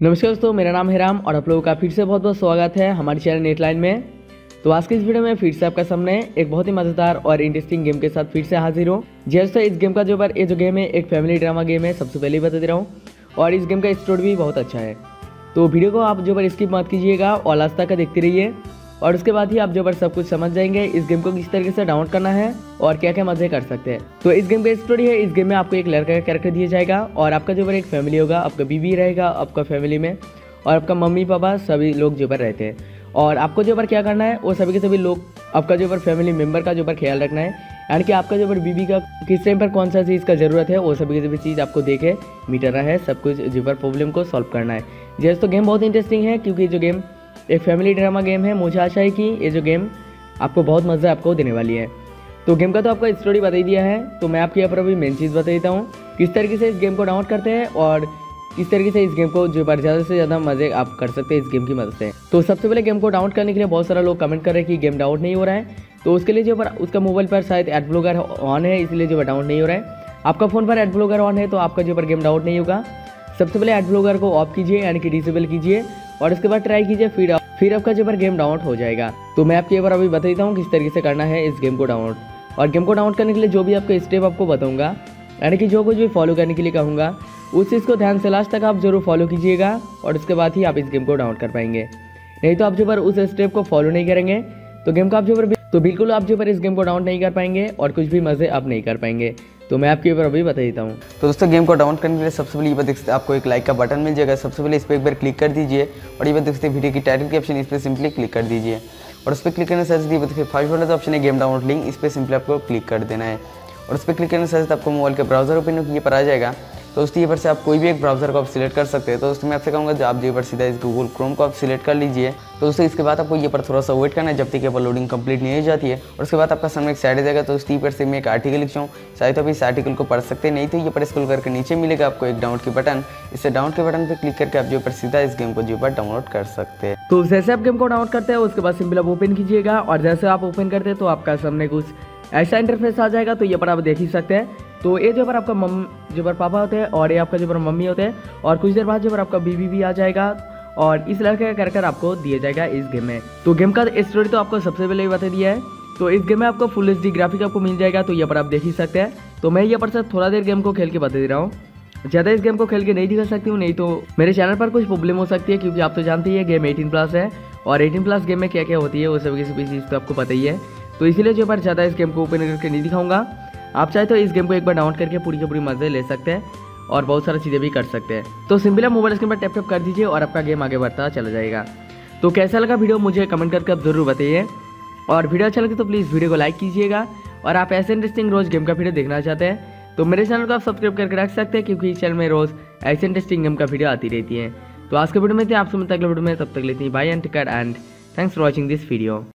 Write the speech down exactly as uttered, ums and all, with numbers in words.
नमस्कार दोस्तों, मेरा नाम है राम और आप लोगों का फिर से बहुत बहुत स्वागत है हमारे चैनल नेटलाइन में। तो आज की इस वीडियो में फिर से आपका सामने एक बहुत ही मज़ेदार और इंटरेस्टिंग गेम के साथ फिर से हाजिर हूँ। जैसे इस गेम का जो बार ये जो गेम है एक फैमिली ड्रामा गेम है, सबसे पहले ही बता दे रहा हूँ। और इस गेम का स्टोरी भी बहुत अच्छा है, तो वीडियो को आप जो बार स्किप मत कीजिएगा और लास्ट तक का देखते रहिए। और उसके बाद ही आप जो बार सब कुछ समझ जाएंगे इस गेम को किस तरीके से डाउनलोड करना है और क्या क्या मजे कर सकते हैं। तो इस गेम का स्टोरी है, इस गेम में आपको एक लड़का का कैरेक्टर दिया जाएगा और आपका जो बार एक फैमिली होगा, आपका बीवी रहेगा आपका फैमिली में और आपका मम्मी पापा सभी लोग जो बार रहते हैं। और आपको जो बार क्या करना है वो सभी के सभी लोग आपका जो बार फैमिली मेम्बर का जो बार ख्याल रखना है, यानी कि आपका जो बार बीवी का किस टाइम पर कौन सा चीज़ का ज़रूरत है वो सभी की सभी चीज़ आपको दे के मिटाना है, सब कुछ जो बार प्रॉब्लम को सॉल्व करना है। जैसे तो गेम बहुत इंटरेस्टिंग है क्योंकि जो गेम एक फैमिली ड्रामा गेम है। मुझे आशा है कि ये जो गेम आपको बहुत मज़ा आपको देने वाली है। तो गेम का तो आपका स्टोरी बता ही दिया है, तो मैं आपके यहाँ पर अभी मेन चीज़ बता देता हूँ किस तरीके से इस गेम को डाउनलोड करते हैं और किस तरीके से इस गेम को जो बार ज़्यादा से ज़्यादा मज़े आप कर सकते हैं इस गेम की मदद से। तो सबसे पहले गेम को डाउनलोड करने के लिए बहुत सारा लोग कमेंट कर रहे हैं कि गेम डाउनलोड नहीं हो रहा है। तो उसके लिए जो बार उसका मोबाइल पर शायद एड ब्लॉगर ऑन है, इसलिए जो बार डाउनलोड नहीं हो रहा है। आपका फ़ोन पर एड ब्लॉगर ऑन है तो आपका जो बार गेम डाउनलोड नहीं होगा। सबसे पहले एड ब्लॉगर को ऑफ कीजिए, यानी कि डिसेबल कीजिए और उसके बाद ट्राई कीजिए, फिर फिर आपका जो बार गेम डाउनलोड हो जाएगा। तो मैं आपके बार अभी बता देता हूँ किस तरीके से करना है इस गेम को डाउनलोड। और गेम को डाउनलोड करने के लिए जो भी आपका स्टेप आपको बताऊँगा, यानी कि जो कुछ भी फॉलो करने के लिए कहूँगा उस चीज़ को ध्यान से लास्ट तक आप जरूर फॉलो कीजिएगा और उसके बाद ही आप इस गेम को डाउनलोड कर पाएंगे। नहीं तो आप जो बार उस स्टेप को फॉलो नहीं करेंगे तो गेम को आप जो बार तो बिल्कुल आप जो बार इस गेम को डाउनलोड नहीं कर पाएंगे और कुछ भी मज़े आप नहीं कर पाएंगे। तो मैं आपके ऊपर अभी बता देता हूँ। तो दोस्तों गेम को डाउनलोड करने के लिए सबसे पहले ये बात देखते आपको एक लाइक का बटन मिल जाएगा। सबसे पहले इस पर एक बार क्लिक कर दीजिए और ये बात देखते वीडियो की टाइटल के ऑप्शन इस पर सिंपली क्लिक कर दीजिए और उस पर क्लिक करने से देखिए फर्स्ट वाला जो ऑप्शन है गेम डाउनलोड लिंक, इस पर सिंपली आपको क्लिक कर देना है और उस पर क्लिक करने से आपको मोबाइल के ब्राउजर ओपन ये पर आ जाएगा। तो दोस्तों ये पर से आप कोई भी एक ब्राउजर को आप सिलेक्ट कर सकते हैं। तो दोस्तों मैं आपसे कहूँगा जो आप ये पर सीधा इस गूगल क्रोम को आप सिलेक्ट कर लीजिए। तो दोस्तों इसके बाद आपको ये पर थोड़ा सा वेट करना है जब तक ये पर लोडिंग कंप्लीट नहीं हो जाती है और उसके बाद आपका सामने एक साइड आ जाएगा। तो दोस्तों पर से मैं एक आर्टिकल लिखता हूँ, चाहे तो आप इस आर्टिकल को पढ़ सकते हैं, नहीं तो ये पर स्क्रॉल करके नीचे मिलेगा आपको एक डाउनलोड की बटन। इससे डाउनलोड के बटन पर क्लिक करके आप जो पर सीधा इस गेम को जो पर डाउनलोड कर सकते हैं। तो जैसे आप गेम को डाउनलोड करते हैं उसके बाद सिंपल आप ओपन कीजिएगा और जैसे आप ओपन करते हैं तो आपका सामने कुछ ऐसा इंटरफेस आ जाएगा। तो ये पर आप देख ही सकते हैं। तो ये जो पर आपका मम जो पर पापा होते हैं और ये आपका जो पर मम्मी होते हैं और कुछ देर बाद जो पर आपका बीवी भी आ जाएगा और इस लड़के का कैरेक्टर आपको दिया जाएगा इस गेम में। तो गेम का स्टोरी तो आपको सबसे पहले ही बता दिया है। तो इस गेम में आपको फुल एच डी ग्राफिक आपको मिल जाएगा। तो ये पर आप देख ही सकते हैं। तो मैं यहाँ पर से थोड़ा देर गेम को खेल के बता दे रहा हूँ, ज़्यादा इस गेम को खेल के नहीं दिखा सकती हूँ, नहीं तो मेरे चैनल पर कुछ प्रॉब्लम हो सकती है क्योंकि आप तो जानते ही है गेम एटीन प्लस है और एटीन प्लस गेम में क्या क्या होती है वो सभी की चीज़ तो आपको पता ही है। तो इसीलिए जो पर ज़्यादा इस गेम को ओपन करके नहीं दिखाऊंगा। आप चाहे तो इस गेम को एक बार डाउनलोड करके पूरी की पूरी मज़े ले सकते हैं और बहुत सारी चीज़ें भी कर सकते हैं। तो सिंपली आप मोबाइल स्क्रीन पर टैप टैप कर दीजिए और आपका गेम आगे बढ़ता चला जाएगा। तो कैसा लगा वीडियो मुझे कमेंट करके आप ज़रूर बताइए और वीडियो अच्छा लगे तो प्लीज़ वीडियो को लाइक कीजिएगा। और आप ऐसे इंटरेस्टिंग रोज़ गेम का वीडियो देखना चाहते हैं तो मेरे चैनल को आप सब्सक्राइब करके रख सकते हैं क्योंकि इस चैनल में रोज़ ऐसे इंटरेस्टिंग गेम का वीडियो आती रहती है। तो आज के वीडियो में थे, आपसे मिलते अगले वीडियो में, तब तक लेती हैं bye and take care and thanks for watching this video.